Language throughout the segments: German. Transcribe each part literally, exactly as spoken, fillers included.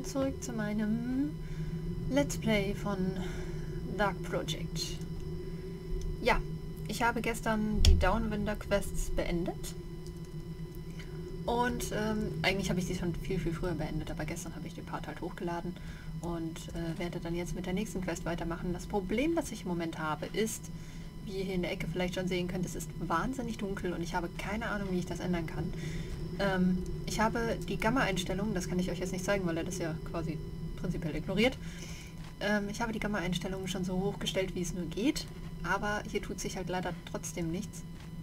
zurück zu meinem Let's Play von Dark Project. Ja, ich habe gestern die Downwinder Quests beendet. Und ähm, eigentlich habe ich sie schon viel, viel früher beendet, aber gestern habe ich den Part halt hochgeladen und äh, werde dann jetzt mit der nächsten Quest weitermachen. Das Problem, das ich im Moment habe, ist, wie ihr hier in der Ecke vielleicht schon sehen könnt, es ist wahnsinnig dunkel und ich habe keine Ahnung, wie ich das ändern kann. Ähm, ich habe die Gamma-Einstellungen, das kann ich euch jetzt nicht zeigen, weil er das ja quasi prinzipiell ignoriert. Ähm, ich habe die Gamma-Einstellungen schon so hochgestellt, wie es nur geht, aber hier tut sich halt leider trotzdem nichts.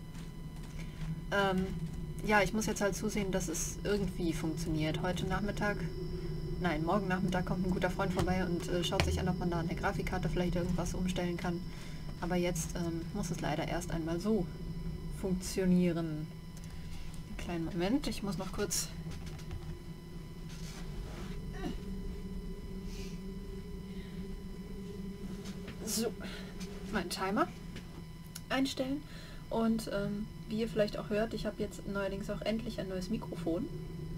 Ähm, ja, ich muss jetzt halt zusehen, dass es irgendwie funktioniert. Heute Nachmittag, nein, morgen Nachmittag kommt ein guter Freund vorbei und äh, schaut sich an, ob man da an der Grafikkarte vielleicht irgendwas umstellen kann. Aber jetzt ähm, muss es leider erst einmal so funktionieren. Kleinen Moment, ich muss noch kurz... So, meinen Timer einstellen. Und ähm, wie ihr vielleicht auch hört, ich habe jetzt neuerdings auch endlich ein neues Mikrofon.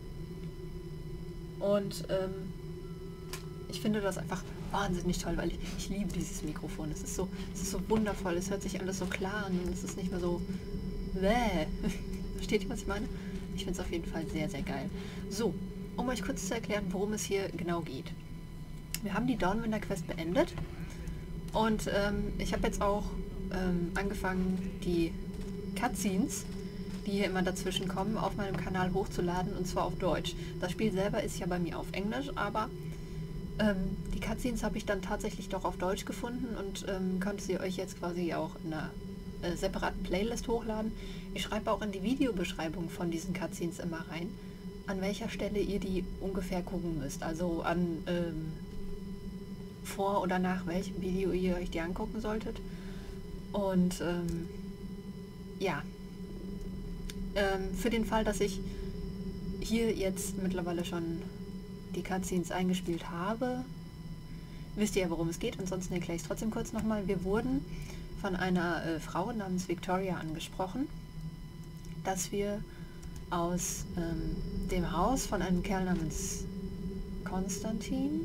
Und ähm, ich finde das einfach wahnsinnig toll, weil ich, ich liebe dieses Mikrofon. Es ist so, es ist so wundervoll, es hört sich alles so klar an und es ist nicht mehr so... Bäh. Versteht ihr, was ich meine? Ich finde es auf jeden Fall sehr, sehr geil. So, um euch kurz zu erklären, worum es hier genau geht. Wir haben die Downwinder Quest beendet und ähm, ich habe jetzt auch ähm, angefangen, die Cutscenes, die hier immer dazwischen kommen, auf meinem Kanal hochzuladen und zwar auf Deutsch. Das Spiel selber ist ja bei mir auf Englisch, aber ähm, die Cutscenes habe ich dann tatsächlich doch auf Deutsch gefunden und ähm, konnte sie euch jetzt quasi auch in einer äh, separaten Playlist hochladen. Ich schreibe auch in die Videobeschreibung von diesen Cutscenes immer rein, an welcher Stelle ihr die ungefähr gucken müsst. Also an ähm, vor oder nach welchem Video ihr euch die angucken solltet. Und ähm, ja, ähm, für den Fall, dass ich hier jetzt mittlerweile schon die Cutscenes eingespielt habe, wisst ihr ja, worum es geht. Ansonsten erkläre ich es trotzdem kurz nochmal. Wir wurden von einer äh, Frau namens Victoria angesprochen, dass wir aus ähm, dem Haus von einem Kerl namens Konstantin,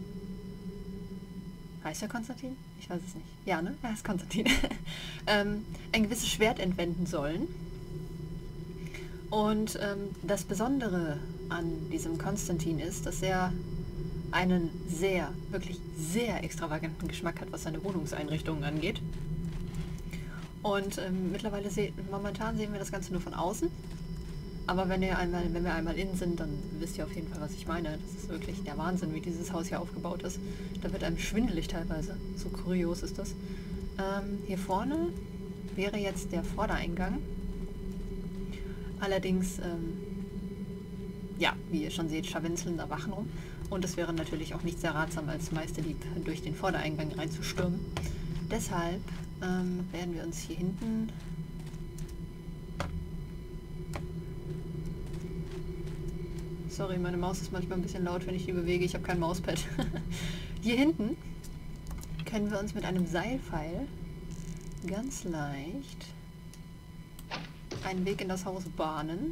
heißt er Konstantin? Ich weiß es nicht. Ja, ne? Er heißt Konstantin. ähm, ein gewisses Schwert entwenden sollen. Und ähm, das Besondere an diesem Konstantin ist, dass er einen sehr, wirklich sehr extravaganten Geschmack hat, was seine Wohnungseinrichtungen angeht. Und ähm, mittlerweile se momentan sehen wir das Ganze nur von außen. Aber wenn, ihr einmal, wenn wir einmal innen sind, dann wisst ihr auf jeden Fall, was ich meine. Das ist wirklich der Wahnsinn, wie dieses Haus hier aufgebaut ist. Da wird einem schwindelig teilweise. So kurios ist das. Ähm, hier vorne wäre jetzt der Vordereingang. Allerdings, ähm, ja, wie ihr schon seht, scharwinseln da Wachen rum. Und es wäre natürlich auch nicht sehr ratsam, als Meisterdieb durch den Vordereingang reinzustürmen. Deshalb ähm, werden wir uns hier hinten... Sorry, meine Maus ist manchmal ein bisschen laut, wenn ich die bewege. Ich habe kein Mauspad. Hier hinten können wir uns mit einem Seilpfeil ganz leicht einen Weg in das Haus bahnen.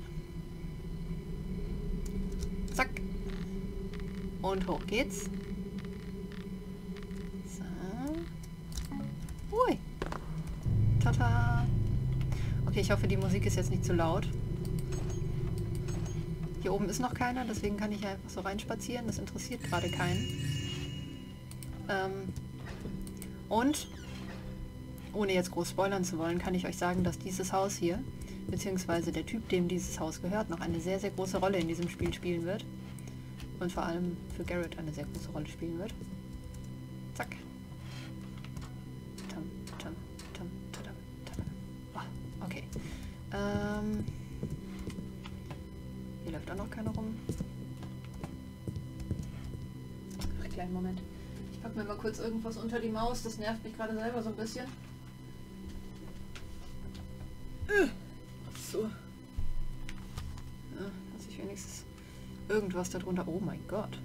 Zack. Und hoch geht's. So. Ui. Tata. Okay, ich hoffe, die Musik ist jetzt nicht zu laut. Hier oben ist noch keiner, deswegen kann ich einfach so reinspazieren. Das interessiert gerade keinen. Ähm und, ohne jetzt groß spoilern zu wollen, kann ich euch sagen, dass dieses Haus hier, beziehungsweise der Typ, dem dieses Haus gehört, noch eine sehr, sehr große Rolle in diesem Spiel spielen wird. Und vor allem für Garrett eine sehr große Rolle spielen wird. Zack. Tam, tam, tam, tadam, tadam. Oh, okay. Ähm... Hier läuft auch noch keiner rum. Ach, kleinen Moment. Ich packe mir mal kurz irgendwas unter die Maus. Das nervt mich gerade selber so ein bisschen. So. Ja, dass ich wenigstens irgendwas darunter... Oh mein Gott.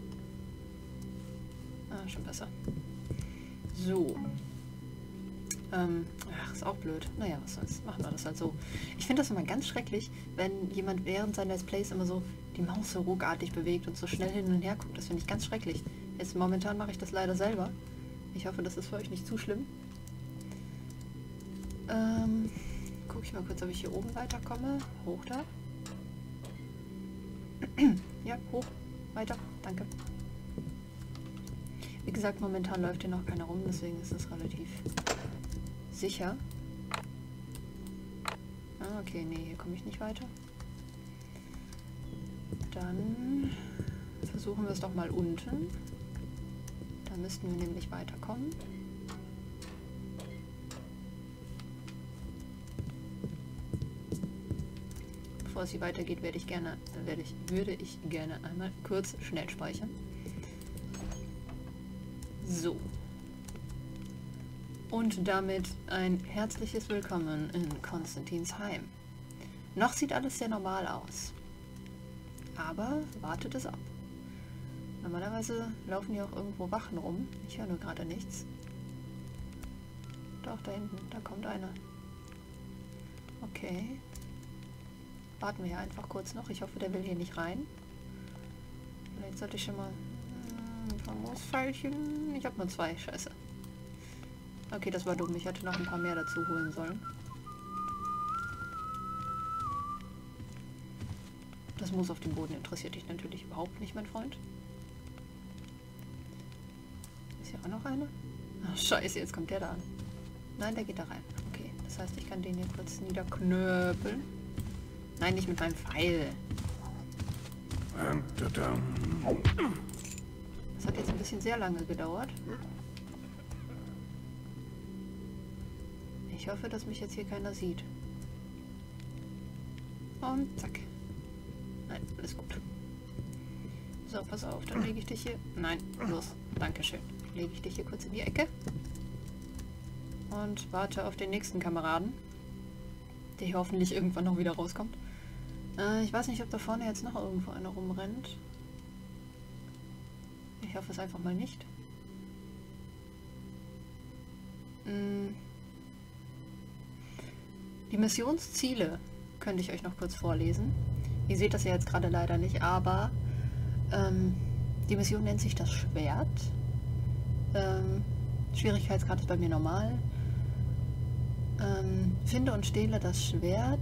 Ah, schon besser. So. Ähm, ach, ist auch blöd. Naja, was soll's. Machen wir das halt so. Ich finde das immer ganz schrecklich, wenn jemand während seiner Let's Plays immer so die Maus so ruckartig bewegt und so schnell hin und her guckt. Das finde ich ganz schrecklich. Jetzt momentan mache ich das leider selber. Ich hoffe, das ist für euch nicht zu schlimm. Ähm, gucke ich mal kurz, ob ich hier oben weiterkomme. Hoch da. Ja, hoch. Weiter. Danke. Wie gesagt, momentan läuft hier noch keiner rum, deswegen ist es relativ sicher. Ah, okay, nee, hier komme ich nicht weiter. Dann versuchen wir es doch mal unten. Da müssten wir nämlich weiterkommen. Bevor es hier weitergeht, werde ich gerne, werde ich, würde ich gerne einmal kurz schnell speichern. So. Und damit ein herzliches Willkommen in Konstantins Heim. Noch sieht alles sehr normal aus. Aber wartet es ab. Normalerweise laufen hier auch irgendwo Wachen rum. Ich höre nur gerade nichts. Doch, da hinten, da kommt einer. Okay. Warten wir hier einfach kurz noch. Ich hoffe, der will hier nicht rein. Vielleicht sollte ich schon mal... Ein paar Moospfeilchen. Ich habe nur zwei. Scheiße. Okay, das war dumm. Ich hätte noch ein paar mehr dazu holen sollen. Das Moos auf dem Boden interessiert dich natürlich überhaupt nicht, mein Freund. Ist hier auch noch einer? Ach, scheiße, jetzt kommt der da an. Nein, der geht da rein. Okay, das heißt, ich kann den hier kurz niederknöpeln. Nein, nicht mit meinem Pfeil. Das hat jetzt ein bisschen sehr lange gedauert. Ich hoffe, dass mich jetzt hier keiner sieht. Und zack. Nein, alles gut. So, pass auf, dann lege ich dich hier... Nein, los. Dankeschön. Lege ich dich hier kurz in die Ecke. Und warte auf den nächsten Kameraden, der hier hoffentlich irgendwann noch wieder rauskommt. Äh, ich weiß nicht, ob da vorne jetzt noch irgendwo einer rumrennt. Ich hoffe es einfach mal nicht. Hm. Die Missionsziele könnte ich euch noch kurz vorlesen. Ihr seht das ja jetzt gerade leider nicht, aber ähm, die Mission nennt sich das Schwert. Ähm, Schwierigkeitsgrad ist bei mir normal. Ähm, finde und stehle das Schwert.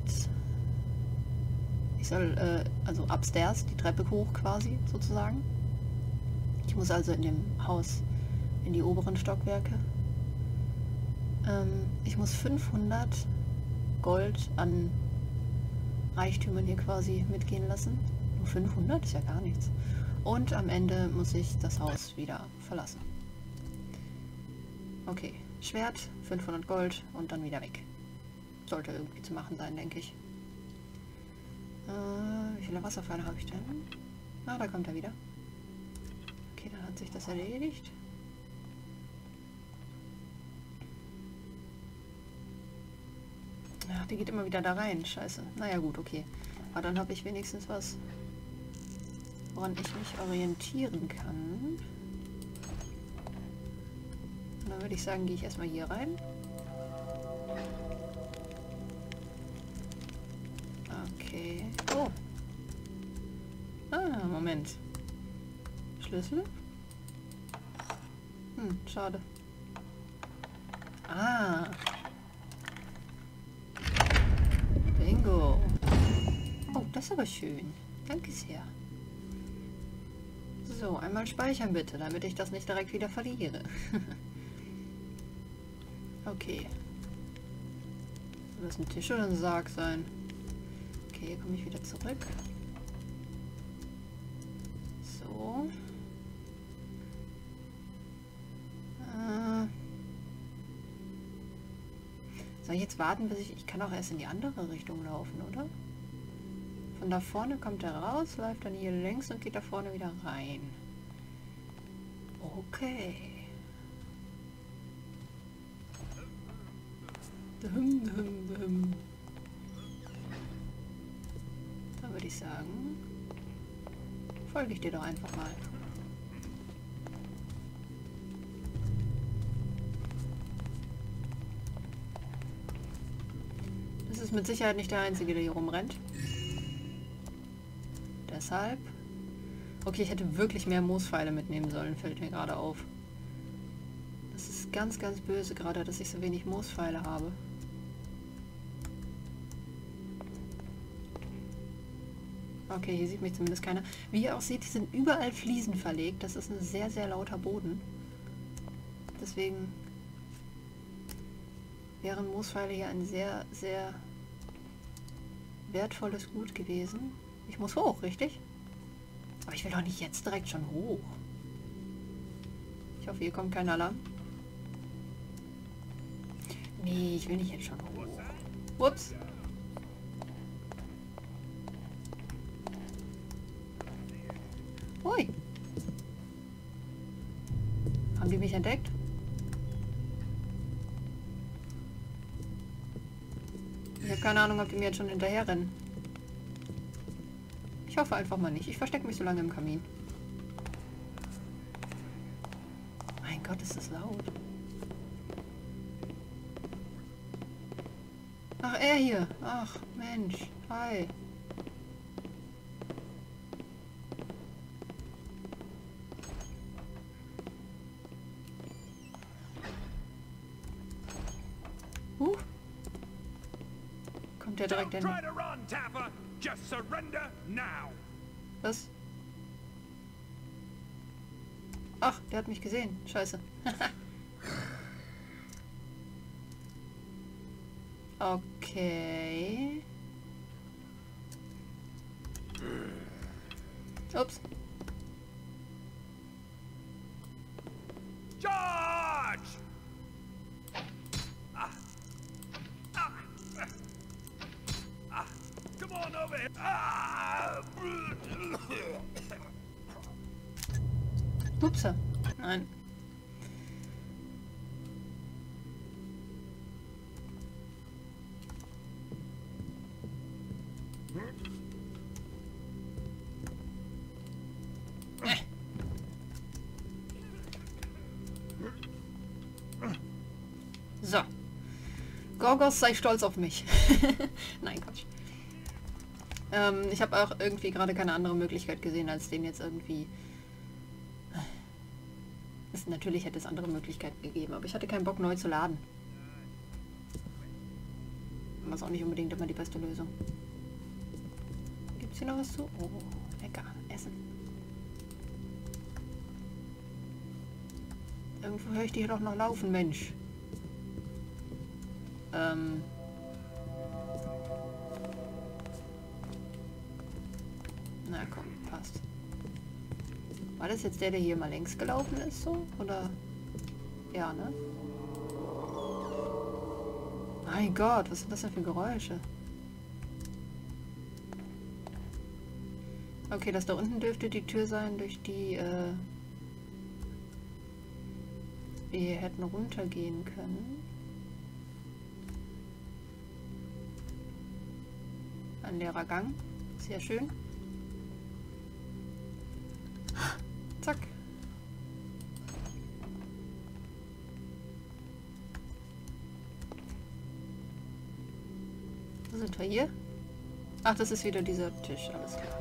Ich soll, äh, also upstairs, die Treppe hoch quasi, sozusagen. Ich muss also in dem Haus in die oberen Stockwerke. Ähm, ich muss fünfhundert Gold an Reichtümern hier quasi mitgehen lassen. Nur fünfhundert ist ja gar nichts. Und am Ende muss ich das Haus wieder verlassen. Okay, Schwert, fünfhundert Gold und dann wieder weg. Sollte irgendwie zu machen sein, denke ich. Äh, wie viele Wasserpfeile habe ich denn? Ah, da kommt er wieder. Okay, dann hat sich das erledigt. Ja, die geht immer wieder da rein. Scheiße. Naja gut, okay. Aber dann habe ich wenigstens was, woran ich mich orientieren kann. Und dann würde ich sagen, gehe ich erstmal hier rein. Okay. Oh. Ah, Moment. Schlüssel? Hm, schade. Ah. Bingo. Oh, das ist aber schön. Danke sehr. So, einmal speichern bitte, damit ich das nicht direkt wieder verliere. Okay. Soll das ein Tisch oder ein Sarg sein? Okay, hier komme ich wieder zurück. So. Äh. Soll ich jetzt warten, bis ich... Ich kann auch erst in die andere Richtung laufen, oder? Von da vorne kommt er raus, läuft dann hier längs und geht da vorne wieder rein. Okay. Dum, dum, dum. Da würde ich sagen, folge ich dir doch einfach mal. ist mit Sicherheit nicht der Einzige, der hier rumrennt. Deshalb... Okay, ich hätte wirklich mehr Moospfeile mitnehmen sollen, fällt mir gerade auf. Das ist ganz, ganz böse gerade, dass ich so wenig Moospfeile habe. Okay, hier sieht mich zumindest keiner. Wie ihr auch seht, sind überall Fliesen verlegt. Das ist ein sehr, sehr lauter Boden. Deswegen wären Moospfeile hier ein sehr, sehr wertvolles Gut gewesen. Ich muss hoch, richtig? Aber ich will doch nicht jetzt direkt schon hoch. Ich hoffe, hier kommt kein Alarm. Nee, ich will nicht jetzt schon hoch. Ups. Ui. Haben die mich entdeckt? Ich habe keine Ahnung, ob die mir jetzt schon hinterher rennen. Ich hoffe einfach mal nicht. Ich verstecke mich so lange im Kamin. Mein Gott, ist das laut. Ach, er hier. Ach, Mensch. Hi. Huh. Kommt der direkt hin. Was? Ach, der hat mich gesehen. Scheiße. Okay. Ups. Charge! Ah. Ah. Ah. Come on over here. Ah. Ups. Nein. So. Gorgos, sei stolz auf mich. Nein, Quatsch. Ähm, ich habe auch irgendwie gerade keine andere Möglichkeit gesehen, als den jetzt irgendwie... Es, natürlich hätte es andere Möglichkeiten gegeben, aber ich hatte keinen Bock, neu zu laden. Das ist auch nicht unbedingt immer die beste Lösung. Gibt es hier noch was zu? Oh, lecker. Essen. Irgendwo höre ich die hier doch noch laufen, Mensch. Ähm... Na komm, passt. War das jetzt der, der hier mal längs gelaufen ist, so? Oder? Ja, ne? Mein Gott, was sind das denn für Geräusche? Okay, das da unten dürfte die Tür sein, durch die äh, wir hätten runtergehen können. Ein leerer Gang. Sehr schön. Zack. Wo sind wir hier? Ach, das ist wieder dieser Tisch. Alles klar.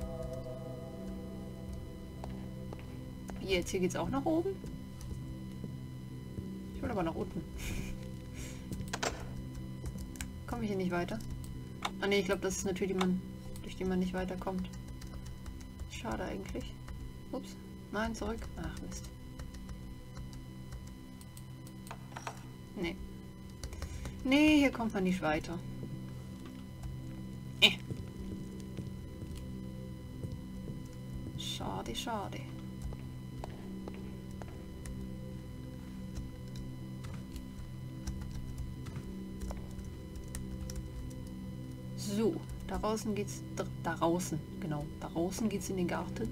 Wie jetzt? Hier geht's auch nach oben? Ich will aber nach unten. Komme ich hier nicht weiter? Ah ne, ich glaube, das ist eine Tür, die man, durch die man nicht weiterkommt. Schade eigentlich. Ups. Nein, zurück. Ach, Mist. Nee. Nee, hier kommt man nicht weiter. Äh. Schade, schade. So, da draußen geht's... Da draußen, genau. Da draußen geht's in den Garten.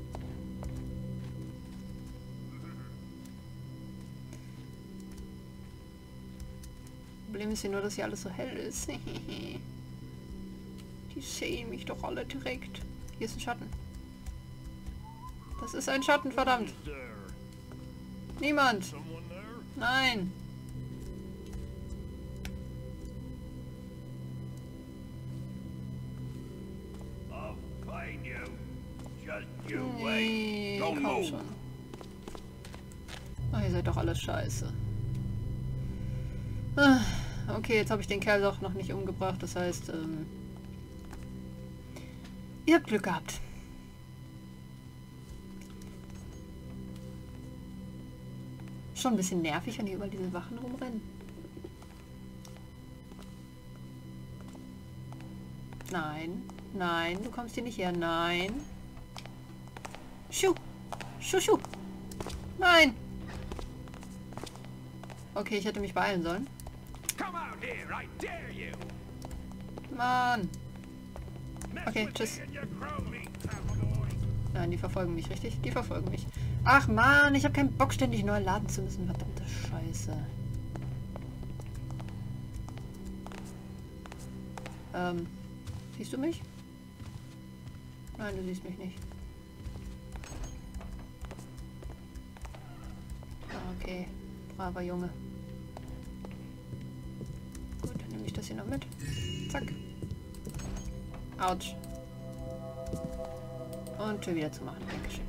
Problem ist hier nur, dass hier alles so hell ist. Die sehen mich doch alle direkt. Hier ist ein Schatten. Das ist ein Schatten, verdammt. Niemand. Nein. your way. Nee, Don't komm move. schon. Ach, ihr seid doch alles scheiße. Ah, okay, jetzt habe ich den Kerl doch noch nicht umgebracht. Das heißt, ähm, ihr habt Glück gehabt. Schon ein bisschen nervig, wenn hier überall diese Wachen rumrennen. Nein, nein, du kommst hier nicht her. Nein. Schuh, schuh, schuh. Nein. Okay, ich hätte mich beeilen sollen. Come out here, I dare you. Mann. Mess Okay, with tschüss. me and you crow meat, Cowboy. Nein, die verfolgen mich, richtig? Die verfolgen mich. Ach Mann, ich habe keinen Bock, ständig neu laden zu müssen. Verdammte Scheiße. Ähm, siehst du mich? Nein, du siehst mich nicht. Okay, braver Junge. Gut, dann nehme ich das hier noch mit. Zack. Autsch. Und Tür wieder zu machen. Dankeschön.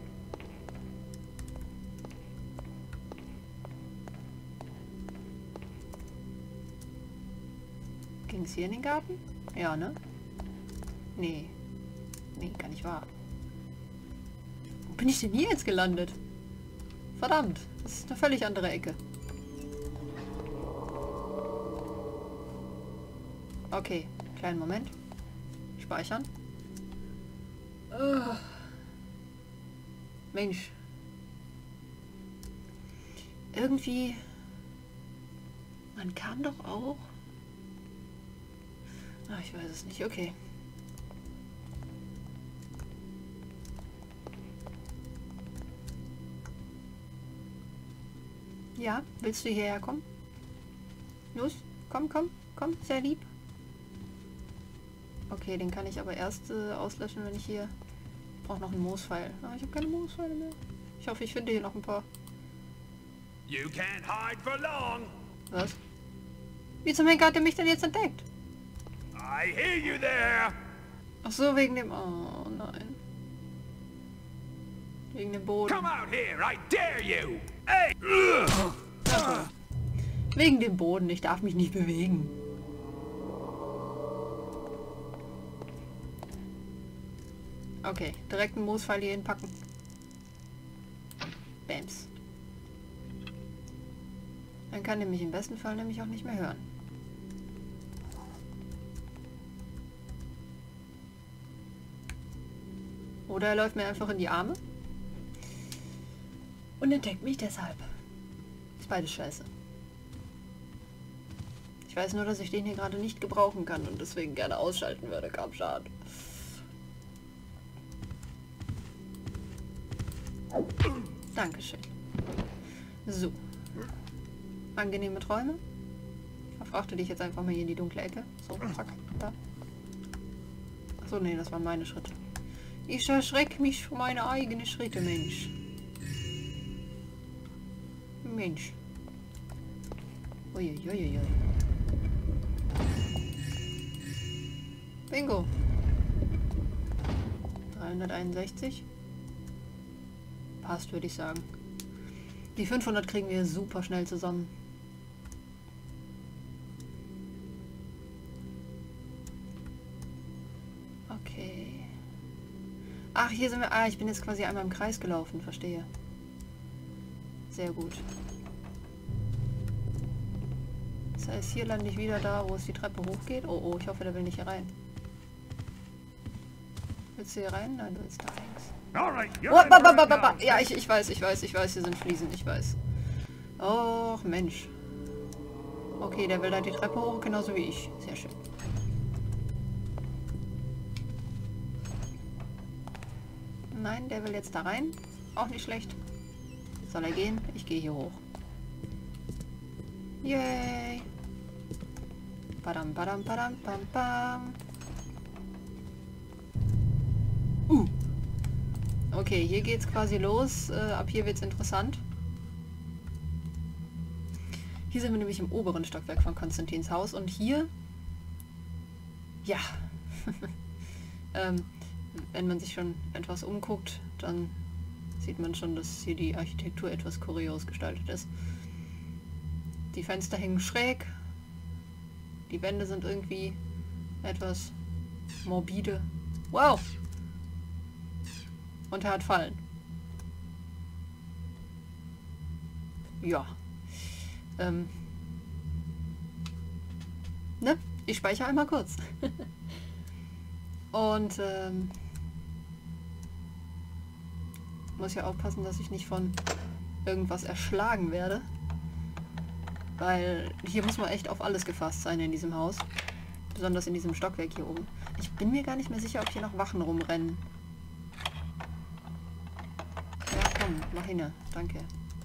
Ging es hier in den Garten? Ja, ne? Nee. Nee, gar nicht wahr. Wo bin ich denn hier jetzt gelandet? Verdammt, das ist eine völlig andere Ecke. Okay, kleinen Moment. Speichern. Oh. Mensch. Irgendwie... Man kann doch auch... Ach, ich weiß es nicht. Okay. Ja, willst du hierher kommen? Los, komm, komm, komm, sehr lieb. Okay, den kann ich aber erst äh, auslöschen, wenn ich hier... Ich brauche noch einen Moospfeil. Ah, ich habe keine Moospfeile mehr. Ich hoffe, ich finde hier noch ein paar. You can't hide for long. Was? Wie zum Henker hat er mich denn jetzt entdeckt? I hear you there. Ach so, wegen dem... Oh, nein. Wegen dem Boden. Come out here, I dare you. Hey. Ja, wegen dem Boden. Ich darf mich nicht bewegen. Okay, direkt einen Moospfeil hier hinpacken. Bams. Dann kann er mich im besten Fall nämlich auch nicht mehr hören. Oder er läuft mir einfach in die Arme. Und entdeckt mich deshalb. Ist beides scheiße. Ich weiß nur, dass ich den hier gerade nicht gebrauchen kann und deswegen gerne ausschalten würde. Kam schade. Dankeschön. So. Angenehme Träume. Verfrachte dich jetzt einfach mal hier in die dunkle Ecke. So, zack, da. Achso, nee, das waren meine Schritte. Ich erschrecke mich für meine eigenen Schritte, Mensch. Mensch. Uiuiuiui. Bingo. dreihunderteinundsechzig. Passt, würde ich sagen. Die fünfhundert kriegen wir super schnell zusammen. Okay. Ach, hier sind wir... Ah, ich bin jetzt quasi einmal im Kreis gelaufen, verstehe. Sehr gut. Das heißt, hier lande ich wieder da, wo es die Treppe hochgeht. Oh, oh, ich hoffe, der will nicht hier rein. Willst du hier rein? Nein, du willst da links. All right, you're Oh, in ba, ba, right ba, ba, ba. now. Ja, ich, ich weiß, ich weiß, ich weiß, hier sind Fliesen, ich weiß. Och, Mensch. Okay, der will da die Treppe hoch, genauso wie ich. Sehr schön. Nein, der will jetzt da rein. Auch nicht schlecht. Soll er gehen? Ich gehe hier hoch. Yay. Badam, badam, badam, bam, bam. Uh. Okay, hier geht's quasi los. Äh, ab hier wird's interessant. Hier sind wir nämlich im oberen Stockwerk von Konstantins Haus und hier... Ja. ähm, wenn man sich schon etwas umguckt, dann sieht man schon, dass hier die Architektur etwas kurios gestaltet ist. Die Fenster hängen schräg. Die Wände sind irgendwie etwas morbide. Wow! Und er hat Fallen. Ja. Ähm. Ne? Ich speichere einmal kurz. Und ähm, muss ja aufpassen, dass ich nicht von irgendwas erschlagen werde. Weil hier muss man echt auf alles gefasst sein in diesem Haus. Besonders in diesem Stockwerk hier oben. Ich bin mir gar nicht mehr sicher, ob hier noch Wachen rumrennen. Ja, komm, mach hin. Danke.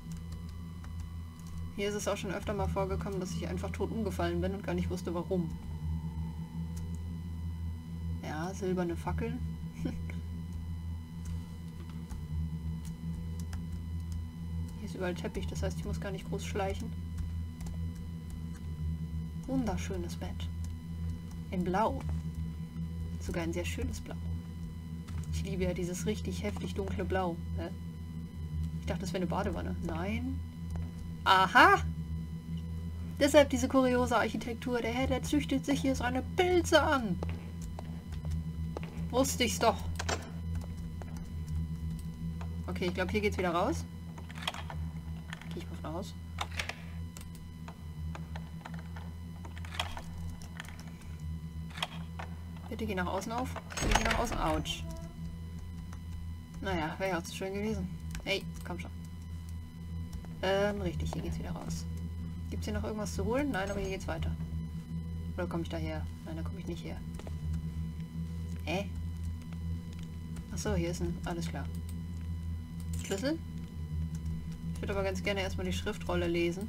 Hier ist es auch schon öfter mal vorgekommen, dass ich einfach tot umgefallen bin und gar nicht wusste, warum. Ja, silberne Fackeln. Hier ist überall Teppich, das heißt, ich muss gar nicht groß schleichen. Wunderschönes Bett. In Blau. Sogar ein sehr schönes Blau. Ich liebe ja dieses richtig heftig dunkle Blau. Hä? Ich dachte, das wäre eine Badewanne. Nein. Aha! Deshalb diese kuriose Architektur. Der Herr, der züchtet sich hier seine Pilze an. Wusste ich's doch. Okay, ich glaube, hier geht's wieder raus. Gehe ich mal von aus. Bitte geh nach außen auf. Bitte geh nach außen. Autsch. Naja, wäre ja auch zu schön gewesen. Hey, komm schon. Ähm, richtig, hier geht's wieder raus. Gibt's hier noch irgendwas zu holen? Nein, aber hier geht's weiter. Oder komme ich da her? Nein, da komme ich nicht her. Hä? Achso, hier ist ein... Alles klar. Schlüssel? Ich würde aber ganz gerne erstmal die Schriftrolle lesen.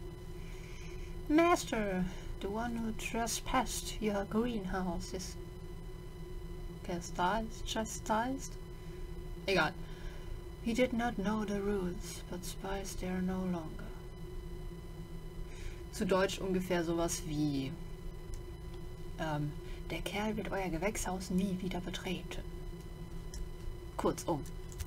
Master, the one who trespassed your greenhouse is chastised, chastised? Egal. He did not know the rules, but spies there no longer. Zu Deutsch ungefähr sowas wie ähm, der Kerl wird euer Gewächshaus nie wieder betreten. Kurzum.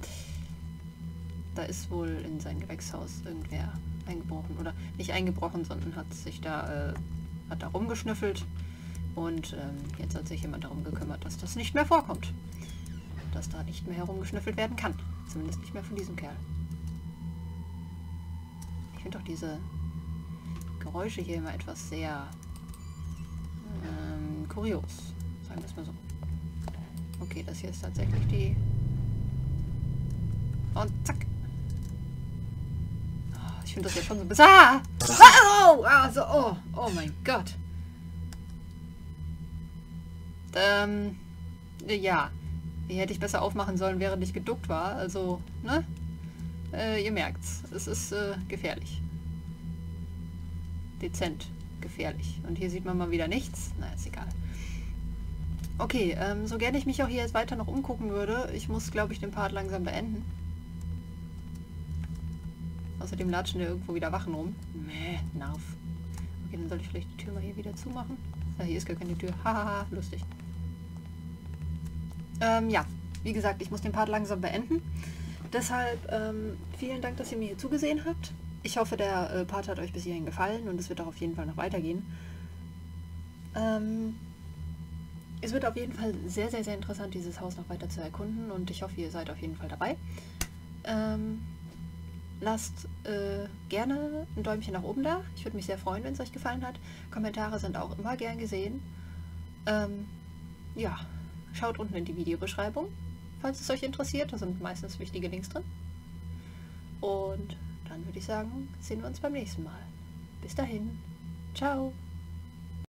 Da ist wohl in sein Gewächshaus irgendwer eingebrochen. Oder nicht eingebrochen, sondern hat sich da, äh, hat da rumgeschnüffelt. Und ähm, jetzt hat sich jemand darum gekümmert, dass das nicht mehr vorkommt. Dass da nicht mehr herumgeschnüffelt werden kann. Zumindest nicht mehr von diesem Kerl. Ich finde auch diese Geräusche hier immer etwas sehr ähm, kurios. Sagen wir es mal so. Okay, das hier ist tatsächlich die... Und zack! Oh, ich finde das jetzt schon so ein bisschen... Ah! Oh! Also, oh! Oh mein Gott! Ähm... Ja. Die hätte ich besser aufmachen sollen, während ich geduckt war. Also, ne? Äh, ihr merkt's. Es ist äh, gefährlich. Dezent gefährlich. Und hier sieht man mal wieder nichts. Na, ist egal. Okay, ähm, so gerne ich mich auch hier jetzt weiter noch umgucken würde, ich muss, glaube ich, den Part langsam beenden. Außerdem latschen ja irgendwo wieder Wachen rum. Mäh, Nerv. Okay, dann sollte ich vielleicht die Tür mal hier wieder zumachen. Ah, hier ist gar keine Tür. Hahaha, lustig. Ähm, ja, wie gesagt, ich muss den Part langsam beenden. Deshalb ähm, vielen Dank, dass ihr mir hier zugesehen habt. Ich hoffe, der äh, Part hat euch bis hierhin gefallen und es wird auch auf jeden Fall noch weitergehen. Ähm, es wird auf jeden Fall sehr, sehr, sehr interessant, dieses Haus noch weiter zu erkunden und ich hoffe, ihr seid auf jeden Fall dabei. Ähm, lasst äh, gerne ein Däumchen nach oben da. Ich würde mich sehr freuen, wenn es euch gefallen hat. Kommentare sind auch immer gern gesehen. Ähm, ja. Schaut unten in die Videobeschreibung, falls es euch interessiert. Da sind meistens wichtige Links drin. Und dann würde ich sagen, sehen wir uns beim nächsten Mal. Bis dahin. Ciao.